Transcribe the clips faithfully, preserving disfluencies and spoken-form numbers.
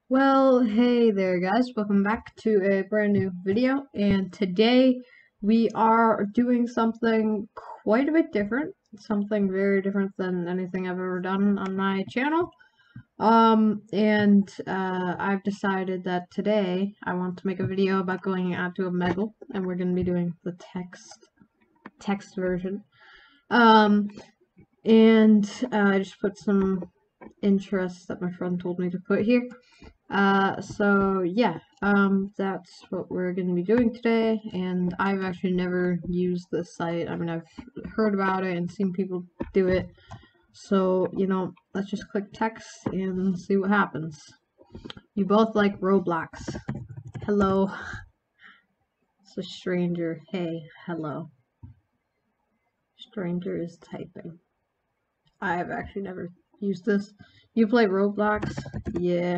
Well, hey there guys, welcome back to a brand new video, and today we are doing something quite a bit different, something very different than anything I've ever done on my channel. Um, and uh, I've decided that today I want to make a video about going out to Omegle, and we're going to be doing the text, text version. Um, and uh, I just put some interests that my friend told me to put here. Uh, so yeah, um, that's what we're going to be doing today, and I've actually never used this site. I mean, I've heard about it and seen people do it, so, you know, let's just click text and see what happens. You both like Roblox. Hello. It's a stranger. Hey, hello. Stranger is typing. I have actually never used this. You play Roblox? Yeah.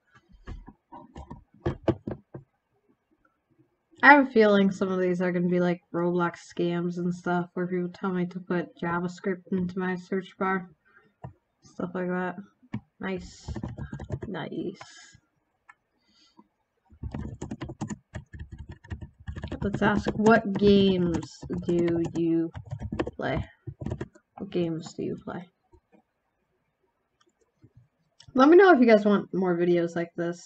I have a feeling some of these are going to be like Roblox scams and stuff, where people tell me to put JavaScript into my search bar. Stuff like that. Nice. Nice. Let's ask, what games do you play? What games do you play? Let me know if you guys want more videos like this.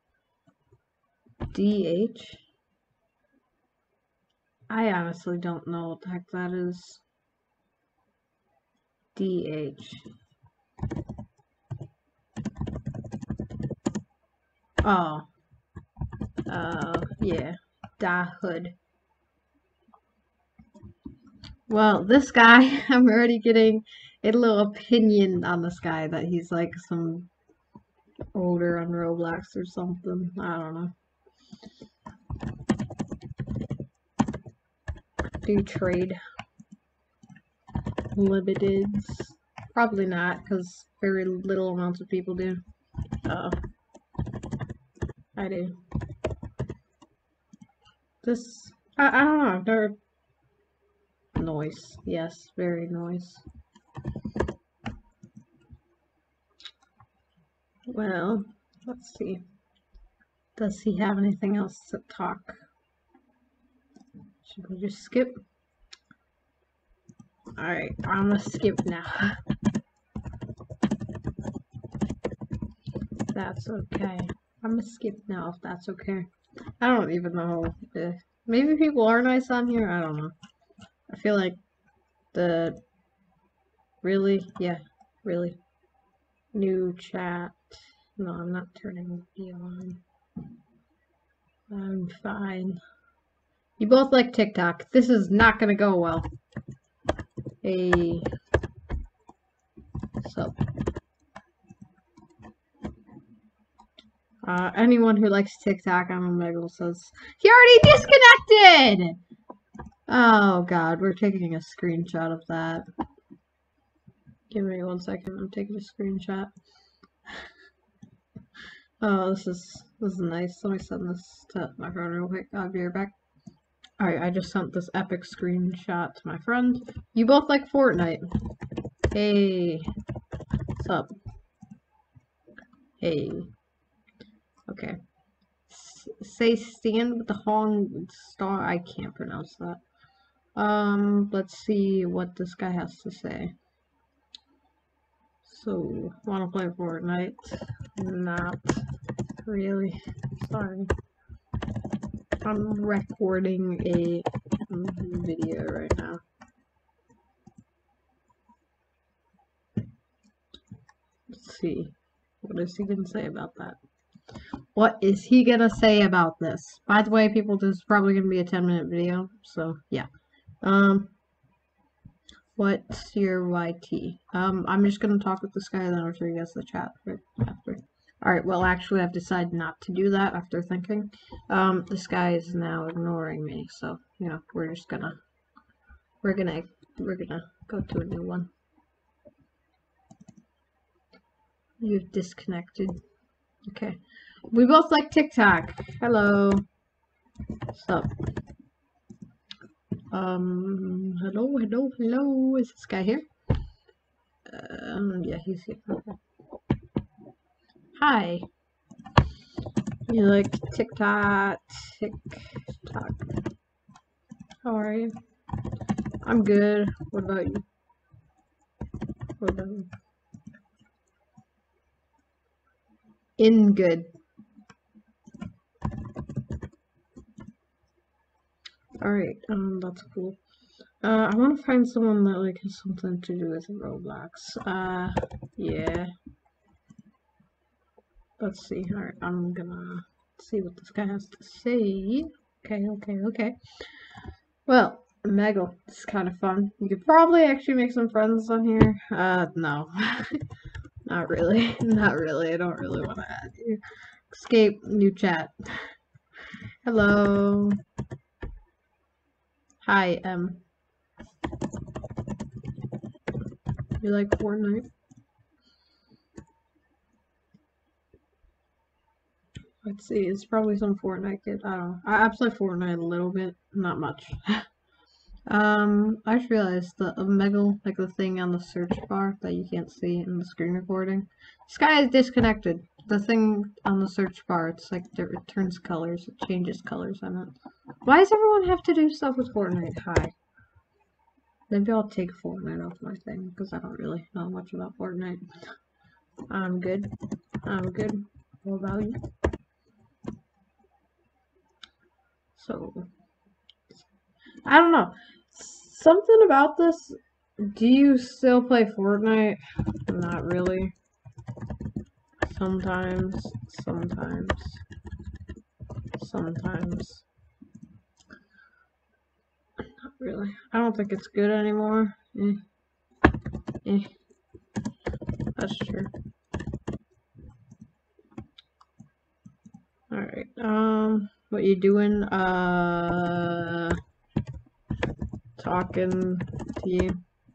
D H? I honestly don't know what the heck that is. D H. Oh. Uh, yeah. Da Hood. Well, this guy, I'm already getting a little opinion on this guy that he's like some older on Roblox or something. I don't know. Do you trade limiteds? Probably not, because very little amounts of people do. Uh, I do. This, I, I don't know. They're noise. Yes, very noise. Well, let's see. Does he have anything else to talk? Should we just skip? Alright, I'm gonna skip now. That's okay. I'm gonna skip now if that's okay. I don't even know if maybe people are nice on here. I don't know. I feel like the really, yeah, really new chat. No, I'm not turning video on. I'm fine. You both like TikTok. This is not gonna go well. Hey, so uh, anyone who likes TikTok on Omegle says he already disconnected. Oh God, we're taking a screenshot of that. Give me one second. I'm taking a screenshot. Oh, this is this is nice. Let me send this to my friend real quick. I'll be right back. Alright, I just sent this epic screenshot to my friend. You both like Fortnite. Hey. What's up? Hey. Okay. S say stand with the Hong Star. I can't pronounce that. Um, let's see what this guy has to say. So, wanna play Fortnite? Not really. Sorry. I'm recording a video right now. Let's see. What is he gonna say about that? What is he gonna say about this? By the way, people, this is probably gonna be a ten minute video, so yeah. Um, what's your Y T? Um, I'm just gonna talk with this guy, then I'll show you guys the chat after. Alright, well, actually, I've decided not to do that after thinking. Um, this guy is now ignoring me, so, you know, we're just gonna, we're gonna, we're gonna go to a new one. You've disconnected. Okay. We both like TikTok. Hello. What's up? Um, hello, hello, hello. Is this guy here? Um, yeah, he's here. Okay. Hi. You like TikTok, TikTok. How are you? I'm good. What about you? What about you? In good. Alright, um, that's cool. Uh, I want to find someone that, like, has something to do with Roblox. Uh, yeah. Let's see. Alright, I'm gonna see what this guy has to say. Okay, okay, okay. Well, Megal, this is kind of fun. You could probably actually make some friends on here. Uh, no. Not really. Not really. I don't really want to add you. Escape, new chat. Hello. Hi, um. You like Fortnite? Let's see, it's probably some Fortnite kid. I don't know. I, I play Fortnite a little bit, not much. um, I just realized the Omegle, like the thing on the search bar that you can't see in the screen recording. This guy is disconnected. The thing on the search bar, it's like it turns colors, it changes colors. I mean, why does everyone have to do stuff with Fortnite? Hi. Maybe I'll take Fortnite off my thing because I don't really know much about Fortnite. I'm good. I'm good. What about you? So, I don't know. Something about this. Do you still play Fortnite? Not really. Sometimes. Sometimes. Sometimes. Not really. I don't think it's good anymore. Eh. Eh. That's true. Alright. Um, what you doing? Uh, talking to you.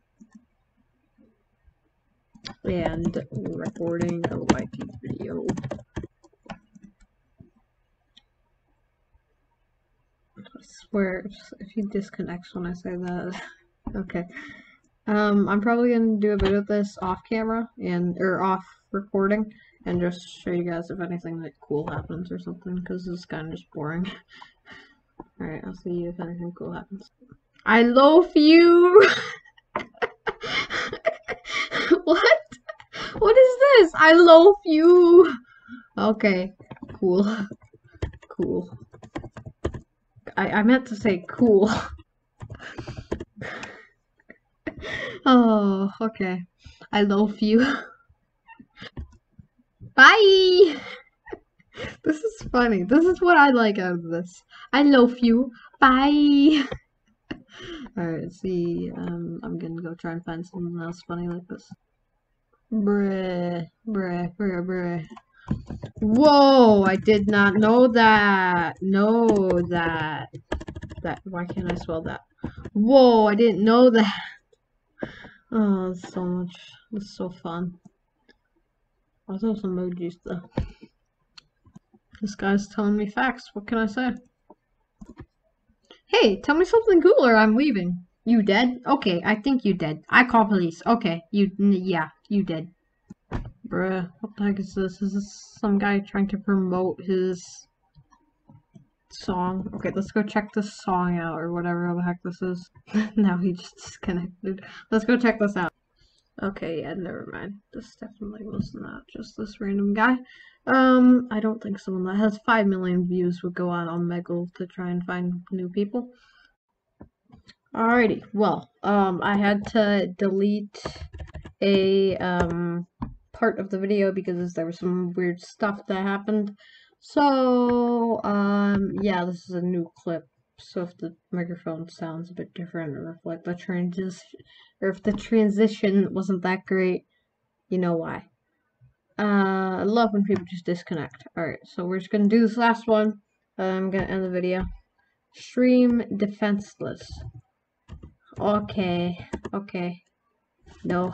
And recording a Y T video. I swear, if he disconnects when I say that. Okay. Um, I'm probably gonna do a bit of this off camera and or off recording and just show you guys if anything like cool happens or something because this is kind of just boring. All right, I'll see you if anything cool happens. I loaf you. What? What is this? I loaf you. Okay, cool, cool. I I meant to say cool. Oh, okay. I loaf you. Bye! This is funny. This is what I like out of this. I loaf you. Bye! Alright, let's see. Um, I'm gonna go try and find something else funny like this. Bruh. Bruh. Bruh. Bruh. Whoa! I did not know that. Know that. That. Why can't I spell that? Whoa! I didn't know that. Oh, that's so much. That's so fun. I those emojis though. This guy's telling me facts. What can I say? Hey, tell me something cool or I'm leaving. You dead? Okay, I think you dead. I call police. Okay, you, yeah, you dead. Bruh, what the heck is this? Is this some guy trying to promote his song? Okay, let's go check this song out or whatever the heck this is. Now he just disconnected. Let's go check this out. Okay, yeah, never mind. This definitely was not just this random guy. Um, I don't think someone that has five million views would go on Omegle to try and find new people. Alrighty, well, um, I had to delete a, um, part of the video because there was some weird stuff that happened. So, um, yeah, this is a new clip. So if the microphone sounds a bit different, or if like the transition, or if the transition wasn't that great, you know why. Uh, I love when people just disconnect. Alright, so we're just gonna do this last one. I'm gonna end the video. Stream defenseless. Okay, okay. No.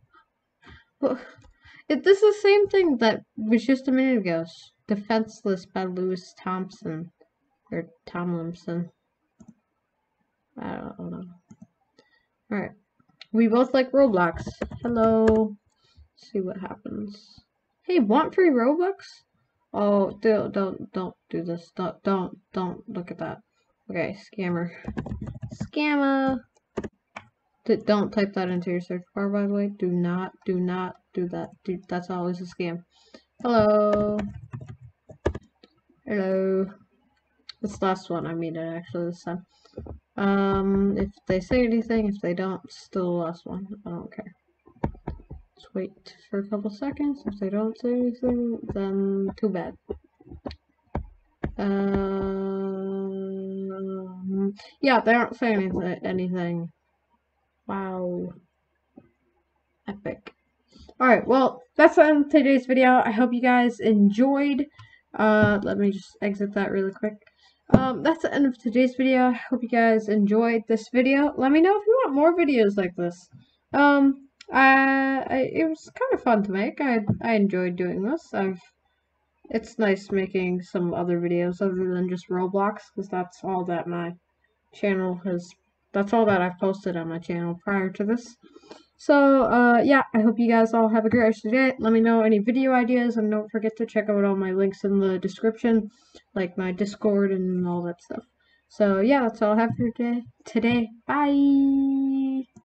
It, this is the same thing that was just a minute ago. Defenseless by Louis Thompson. Or Tomlinson. I don't know. Alright. We both like Roblox. Hello. Let's see what happens. Hey, want free Robux? Oh, don't, don't, don't do this. Don't, don't, don't look at that. Okay, scammer. Scammer! D don't type that into your search bar, by the way. Do not, do not do that. Do, that's always a scam. Hello. Hello. This last one, I mean it actually this time. Um, if they say anything, if they don't, still the last one. I don't care. Just wait for a couple seconds. If they don't say anything, then too bad. Um, yeah, they aren't saying anything. Wow. Epic. Alright, well, that's the end of today's video. I hope you guys enjoyed. Uh, let me just exit that really quick. Um, that's the end of today's video. I hope you guys enjoyed this video. Let me know if you want more videos like this. Um, I, I it was kind of fun to make. I I enjoyed doing this. I've it's nice making some other videos other than just Roblox, because that's all that my channel has. That's all that I've posted on my channel prior to this. So, uh, yeah, I hope you guys all have a great rest of the day. Let me know any video ideas, and don't forget to check out all my links in the description, like my Discord and all that stuff. So, yeah, that's all I have for today. Today. Bye!